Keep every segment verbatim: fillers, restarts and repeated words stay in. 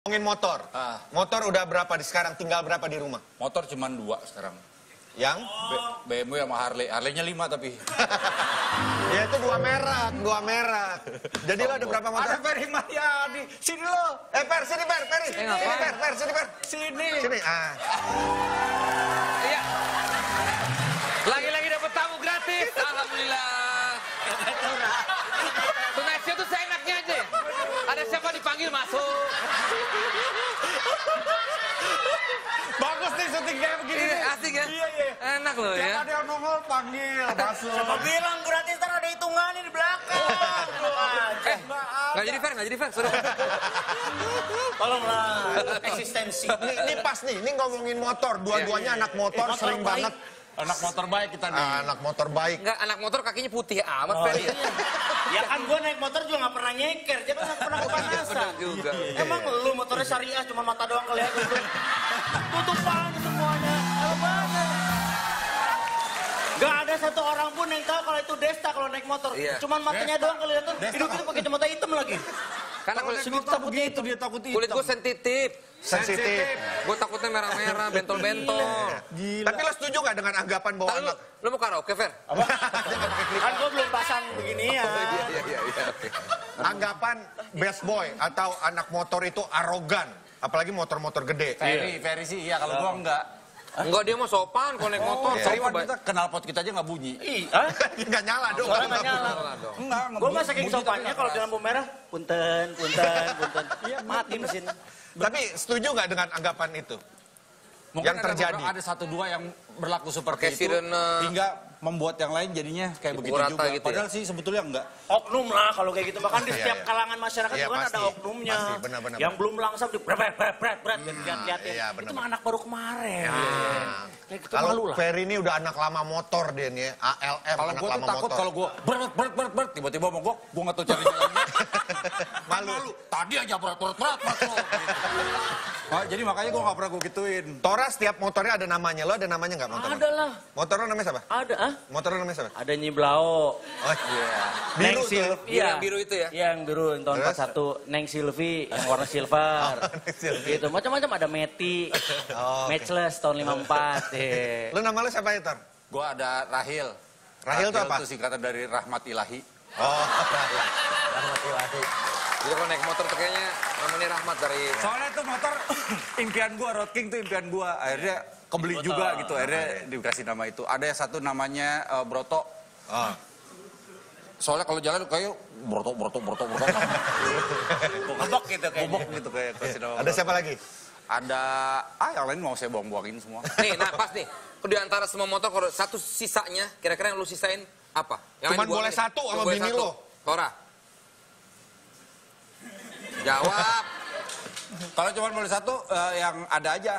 Ngomongin motor. Ah. Motor udah berapa di sekarang? Tinggal berapa di rumah? Motor cuma dua sekarang. Yang? B- BMW sama Harley. Harley-nya lima tapi. Ya itu dua merek, dua merek. Jadi lo ada berapa motor? Ada Ferry Mariadi. Sini lo. Eh Per, sini Per, Ferry. Eh, Sini ngapain? Per, Per, sini Per. Sini. Sini, ah. Iya. Lagi-lagi dapat tamu gratis. Alhamdulillah. Tonight Show tuh seenaknya aja. Ada siapa dipanggil masuk. Bagus nih syuting kayak begini. Iya, nih. asik ya. Iya, iya. Enak loh Siapa ya. ada yang nongol panggil masuk. Siapa bilang gratis ntar ada hitungannya di belakang. Eh, nggak jadi fair, nggak jadi fair. Suruh. Tolonglah eksistensi. Ini, ini pas nih, ini ngomongin motor. Dua-duanya anak motor, Eh, motor sering baik. banget. Anak motor baik kita nih. Ah, anak motor baik. Nggak, anak motor kakinya putih amat, Fer. iya. Ya kan gue naik motor juga gak pernah nyeker, dia kan gak pernah kepanasan. Bener juga. Emang lu motornya syariah cuma mata doang kelihatan tuh. Tutupan semuanya. Kalau banget. Gak ada satu orang pun yang tahu kalau itu Desta kalau naik motor. Iya. Cuman matanya doang kelihatan. Hidup itu pakai kacamata hitam lagi. Karena Kalau kulit, naik motor begitu dia takut hitam. kulit gue sensitif. Sensitif. Gue takutnya merah-merah, bentol-bentol. Gila. Tapi lo setuju gak dengan anggapan bahwa Tahu lu, anak... lu mau karaoke, Fer? Kan gue belum pasang begini ya. Iya, iya, iya. Anggapan best boy atau anak motor itu arogan. Apalagi motor-motor gede. Ferry, Ferry sih iya kalau gua enggak. Enggak, dia mau sopan kalau naik motor. iya. Sopan, Sopan kita kenal pot kita aja nggak bunyi. Ih, hah? Nggak nyala dong. Suara nggak nyala. dong. Enggak, Gue mah saking sopannya kalau di lampu merah, punten, punten, punten. Iya, Mati mesin. Tapi setuju nggak dengan anggapan itu? Mungkin yang ada terjadi. beberapa- Ada satu dua yang berlaku seperti Pakai itu. sirene. Hingga membuat yang lain jadinya kayak begitu Rata juga. gitu ya? Padahal sih sebetulnya enggak. Oknum lah kalau kayak gitu. Bahkan di Iya, setiap iya. kalangan masyarakat Iya, juga kan pasti. ada oknumnya. Pasti, benar-benar. Yang belum langsung di bret bret bret bret bret lihat-lihatin. iya, benar, Itu mah anak baru kemarin. Nah, Kayak gitu malu kalau lah. Ferry ini udah anak lama motor dia nih ya. A L M Kalau anak gue tuh lama takut motor. kalau gue berat berat berat berat tiba-tiba mogok, gue nggak tahu caranya lagi. Malu. Tadi aja berat berat berat berat lo. Nah, jadi makanya gue nggak pernah gue gituin. Tora setiap motornya ada namanya. Lo ada namanya nggak motor? Ada lah. Motor lo namanya siapa? Ada ah. Motor lo namanya siapa? Ada Nyiblao. Oh iya. Neng Biru Sil- tuh. Biru yang biru itu ya? Iya, yang biru yang tahun Terus? empat satu. Neng Silvi yang warna silver. Neng Silvi. Gitu. Macam-macam ada Meti. Oh, oke. Matchless tahun lima empat. Eh. Lo nama lo siapa ya, Tor? Gue ada Rahil. Rahil tuh apa? itu singkatan dari Rahmat Ilahi. Oh, Rahmat Ilahi. Jadi kalau naik motor tuh kayaknya namanya Rahmat dari... Soalnya itu motor impian gue, Road King tuh impian gue. Akhirnya kebeli juga gitu. Akhirnya dikasih nama itu. Ada yang satu namanya eh, Broto. Oh. Soalnya kalau jalan kayak Broto, Broto, Broto, Broto. Bobok gitu kayaknya. Bobok gitu kayak kasih nama. Ada Broto. siapa lagi? Ada, ah yang lain mau saya buang-buangin semua. Nih, nah pas nih. Di antara semua motor, kalau satu sisanya, kira-kira yang lu sisain apa? Yang Cuman lain dibuang boleh nih. satu sama Boleh bini satu. lo. Tora. Jawab. Kalau cuma boleh satu, eh, yang ada aja.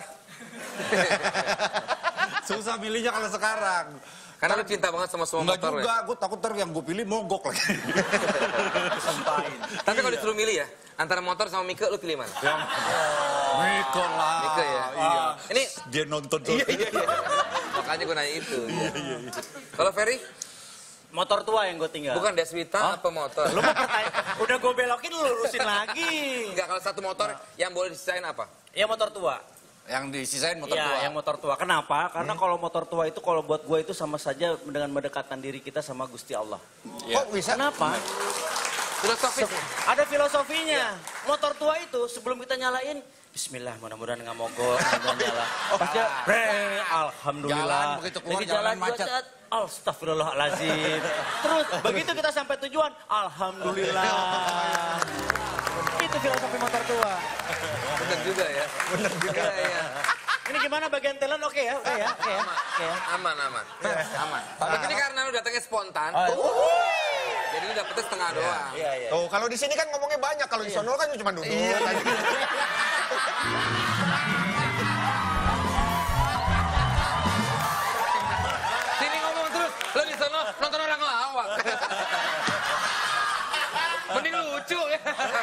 Susah milihnya kalau sekarang. Karena lu cinta banget sama semua Enggak motor juga, ya. gue takut ntar yang gue pilih mogok lagi. Sampain. Tapi kalau disuruh milih ya, antara motor sama Mika, lu pilih mana? Yang Miko lah. Mika ya? Iya. Ini, Dia nonton tuh. iya, iya, iya. Makanya gue nanya itu. Kalau Ferry, Motor tua yang gue tinggal. bukan Deswita apa motor? Lu mau pertanyaan, udah gue belokin lu lurusin lagi. Enggak, kalau satu motor yang boleh disisain apa? Ya motor tua. Yang disisain motor Iya, tua. yang motor tua. Kenapa? Karena kalau motor tua itu kalau buat gue itu sama saja dengan mendekatkan diri kita sama Gusti Allah. Kok bisa? Kenapa? Filosofis. Ada filosofinya. Motor tua itu sebelum kita nyalain, Bismillah, mudah-mudahan nggak mogok, mudah-mudahan nyala. Pas dia, breng, alhamdulillah. Jalan, begitu keluar Lagi jalan jalan dua macet. saat, astagfirullahaladzim. Terus begitu kita sampai tujuan, alhamdulillah. Itu filosofi motor tua. Bener juga ya. Bener juga. Iya, iya. Ini gimana bagian talent? Oke ya, oke ya, oke ya. Oke ya. Aman, aman. Aman. Tapi ini karena lu datangnya spontan, jadi lu dapetnya setengah doang. Iya, iya. Tuh, kalau di sini kan ngomongnya banyak. Kalau di sono kan cuma duduk. Iya. Tadi. Sini ngomong terus, lu di sono nonton orang lawak. Mending lucu ya.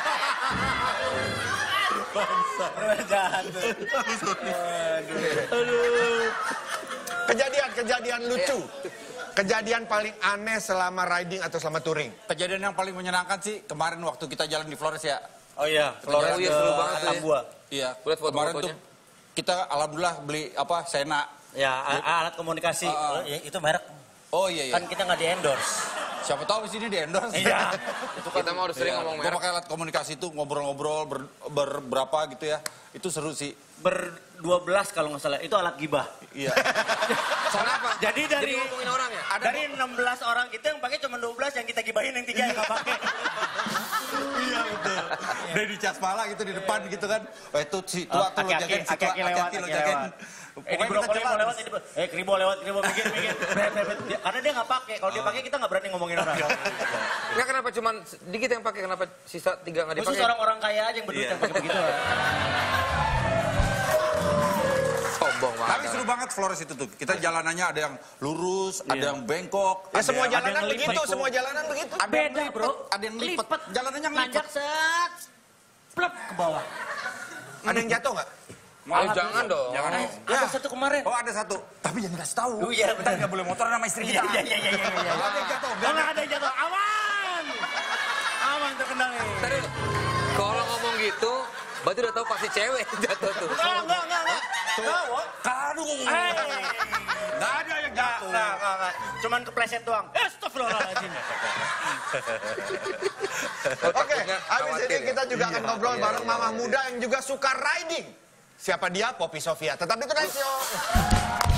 Kejadian-kejadian lucu. Kejadian paling aneh selama riding atau selama touring. Kejadian yang paling menyenangkan sih kemarin waktu kita jalan di Flores ya. Oh iya, Flores Oh iya, ke seru banget tuh ya. Atambua. Iya. Gua liat Kemarin foto-fotonya. tuh kita alhamdulillah beli apa Sena. Ya, a- alat komunikasi. Ah, ah. Oh, ya, itu merek. Oh iya iya. Kan kita nggak di-endorse. Siapa tahu di sini di endorse. Iya. Kita mau udah sering ngomong Gue merek. pakai alat komunikasi itu ngobrol-ngobrol ber, ber- berapa gitu ya. Itu seru sih. Ber dua belas kalau nggak salah, itu alat gibah. Iya. Kenapa? Jadi dari Jadi ngomongin orang ya? dari enam belas orang itu yang pakai cuma dua belas, yang kita gibahin yang tiga yang nggak pakai. Iya betul. Dari di Caspala gitu di depan gitu kan. Eh itu si tua tuh lo Aki-aki, jagain si tua. aki-aki lewat, Aki-aki lo aki-aki jagain. lewat. Eh di Pokoknya kita brokoli coba mau lewat, ini, eh kribo lewat, kribo mikir, mikir. Bet, bet, bet. Dia- Karena dia nggak pakai. Kalau dia pakai kita nggak berani ngomongin orang. Enggak, kenapa cuman dikit yang pakai, kenapa sisa tiga nggak Khusus dipakai? orang-orang kaya aja yang berduit Iya. yang pakai begitu. Sombong banget. Tapi seru banget Flores itu tuh. Kita jalanannya ada yang lurus, ada yang bengkok. Ya ada semua yang- jalanan yang begitu, lipat. semua jalanan begitu. ada yang Beda, lipet, bro. Ada yang lipet. Jalanannya Nanjak ngelipet. set, plep ke bawah. Ada yang jatuh nggak? Oh, jangan dong. Jangan. Eh, Ada satu kemarin. Oh ada satu. Tapi jangan kasih tahu. Oh iya, Kita benar. nggak boleh motor sama istri Iya, kita. iya, iya, iya, iya, iya. Kalau ada yang jatuh. Oh, nggak ada yang jatuh. Aman. Aman terkendali. Tadi kalau ngomong gitu, berarti udah tahu pasti cewek yang jatuh tuh. Enggak, enggak, enggak, enggak. Cowok. Kadu. Eh. Nggak ada yang Enggak, jatuh. enggak, enggak, enggak. Cuman kepleset doang. Eh, Astagfirullahaladzim. Oke, Takutnya habis khawatir ini ya. kita juga akan ngobrol iya, bareng iya, mamah iya. muda yang juga suka riding. Siapa dia? Poppy Sofia. Tetap di Tonight Show.